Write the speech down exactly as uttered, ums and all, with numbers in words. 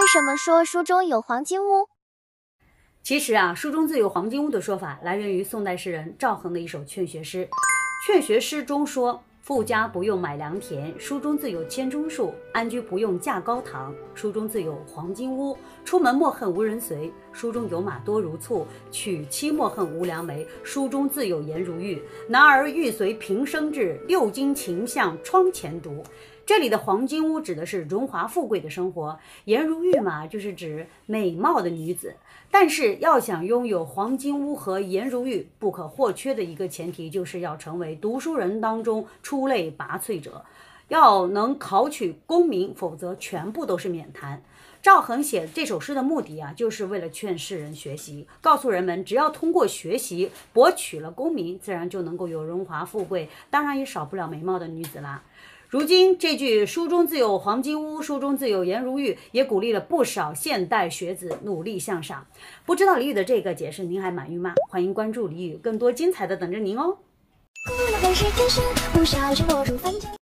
什么说书中有黄金屋？ 其实啊，书中自有黄金屋的说法来源于宋代诗人赵恒的一首劝学诗。劝学诗中说：富家不用买良田，书中自有千钟树；安居不用架高堂，书中自有黄金屋。出门莫恨无人随，书中有马多如簇；娶妻莫恨无良媒，书中自有颜如玉。男儿欲随平生志，六经琴向窗前读。这里的黄金屋指的是荣华富贵的生活，颜如玉嘛，就是指美貌的女子。但是要想拥有黄金屋和颜如玉，不可或缺的一个前提就是要成为读书人当中出类拔萃者，要能考取功名，否则全部都是免谈。赵恒写这首诗的目的啊，就是为了劝世人学习，告诉人们只要通过学习博取了功名，自然就能够有荣华富贵，当然也少不了美貌的女子啦。如今这句书中自有黄金屋，书中自有颜如玉，也鼓励了不少现代学子努力向上。不知道李宇的这个解释您还满意吗？欢迎关注李宇，更多精彩的等着您哦。